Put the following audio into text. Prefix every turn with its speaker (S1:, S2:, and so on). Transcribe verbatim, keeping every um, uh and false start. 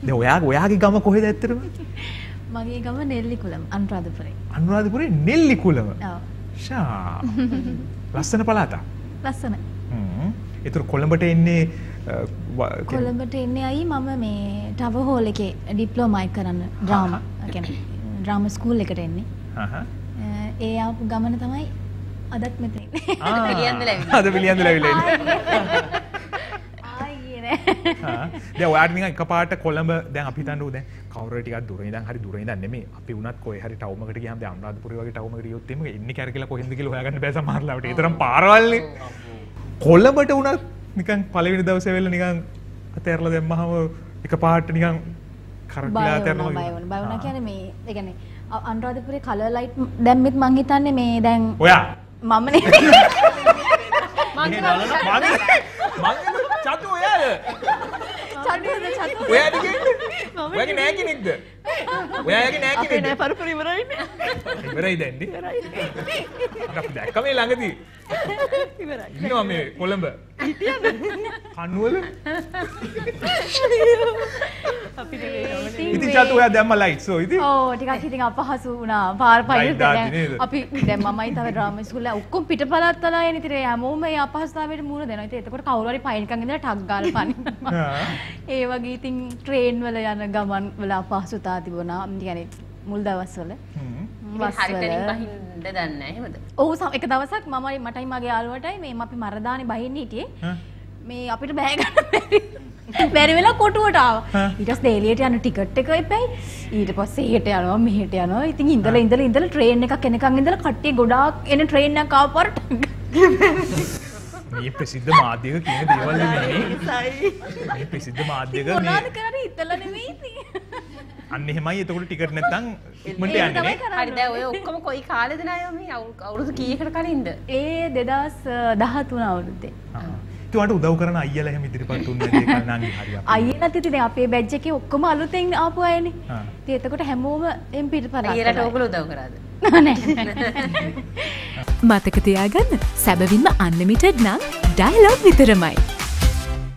S1: දැන් ඔයා ඔයාගේ ගම කොහෙද ඇත්තටම?
S2: මගේ ගම නෙල්ලිකුලම අනුරාධපුරේ.
S1: අනුරාධපුරේ නෙල්ලිකුලම.
S2: ඔව්.
S1: ෂා. ලස්සන පළාතක්.
S2: ලස්සන.
S1: හ්ම්. ඒතර කොළඹට එන්නේ
S2: කොළඹට එන්නේ අයි මම මේ ටව හෝල් එකේ ඩිප්ලෝමා එක කරන්න ඩ්‍රාමා. ඒ කියන්නේ ඩ්‍රාමා ස්කූල් එකට එන්නේ. හහ. ඒ ආපු ගමන තමයි අදත් මෙතන ඉන්නේ.
S1: ආ පිළියන්දල ඇවිල්ලා. අද පිළියන්දල ඇවිල්ලා ඉන්නේ. දැන් ඔයාට නිකන් එකපාරට කොළඹ දැන් අපි හිතන්නේ දැන් කවුරු හරි ටිකක් දුර ඉඳන් හරි දුර ඉඳන් නෙමෙයි අපි උනත් කොහේ හරි ටවුමකට ගියාම දැන් අනුරාධපුරේ වගේ ටවුමකට ගියොත් එimhe එන්නේ කැරකිලා කොහෙන්ද කියලා හොයාගන්න බෑ සමහරවිට. ඒ තරම් පාරවල්නේ. කොළඹට උනත් නිකන් පළවෙනි දවසේ වෙලා නිකන් අතෑරලා දැම්මහම එකපාරට නිකන් කරකිලා අතෑරනවා.
S2: බය වුණා. බය වුණා කියන්නේ මේ ඒ කියන්නේ අනුරාධපුරේ කලර් ලයිට් දැම්මෙත් මං හිතන්නේ මේ දැන්
S1: ඔයා
S2: මම නෙමෙයි.
S1: මං මං චතු ඔයාද?
S2: චතුද චතු.
S1: ඔයාද කියන්නේ? ඔයාගේ නෑ කෙනෙක්ද? ඔයාගේ නෑ කෙනෙක්ද?
S2: අපේ නෑ පරපුර ඉවරයිනේ.
S1: ඉවරයි දැන් නේ. අපි දැක්කම මේ ළඟදී.
S2: ඉවරයි.
S1: ඉන්නවා මේ කොළඹ.
S2: හිටියද?
S1: කණුවල.
S2: අපි නෙවෙයි.
S1: ඉතින් චතු ඔයා දැම්ම ලයිට්ස් ඔය ඉතින්.
S2: ඔව් ටිකක් ඉතින් අපහසු වුණා. පාර පයින් දැන් අපි දැන් මමයි තව ඩ්‍රාමා ස්කූල් එක ඔක්කොම පිටපලත් තලා එන ඉතින් හැමෝම මේ අපහසුතාවයට මුහුණ දෙනවා. ඉතින් එතකොට කවුරු හරි පයින් එකන් ඉඳලා ටක් ගාලා පනිනවා. ඒ වගේ ඉතින් ට්‍රේන් වල යන ගමන් වල අපහසුතා තිබුණා. ඒ කියන්නේ මුල් දවස්වල. හ්ම්.
S3: හරිතරින් බහින්ද දන්නේ නැහැ එහෙමද?
S2: ඔව් එක දවසක් මමයි මටයි මගේ යාළුවටයි මේ අපි මරදානේ බහින්න හිටියේ. මේ අපිට බෑ ගන්න බැරි. බැරි වෙලා කොටුවට ආවා. ඊට පස්සේ එළියට යන ටිකට් එක එපැයි. ඊට පස්සේ හෙට යනවා මෙහෙට යනවා. ඉතින් ඉඳලා ඉඳලා ඉඳලා ට්‍රේන් එකක් එනකන් ඉඳලා කට්ටිය ගොඩාක් එන ට්‍රේන් එකක් ආවපරට.
S1: මේ ප්‍රසිද්ධ මාධ්‍යක කියන දේවල් නෙමෙයි. මේ ප්‍රසිද්ධ මාධ්‍යක මේ
S2: මොනවද කරන්නේ හිතලා නෙමෙයි ඉතින්.
S1: අන්න එහෙමයි එතකොට ටිකට් නැත්තම් ඉක්මනට යන්නේ නේ.
S3: හරි දැන් ඔය ඔක්කොම කොයි කාලෙද නායෝ මේ අවුරුදු කීයකට කලින්ද?
S2: ඒ දෙදාස් දහතුන අවුරුද්දේ.
S1: ඒකට උදව් කරන අයියලා එහෙම ඉදිරිපත් වුණේ නැති කල් නංගි හරි අපේ.
S2: අයියලාත් ඉතින් දැන් අපේ බැච් එකේ ඔක්කොම අලුතෙන් ආපු අයනේ. ඉතින් එතකොට හැමෝම එම් පිටපරක්.
S3: අයියලාට ඕගොල්ලෝ උදව් කරාද?
S2: නෑ.
S4: මතක තියාගන්න සැබවින්ම අන්ලිමිටඩ් නම් ඩයලොග් විතරමයි.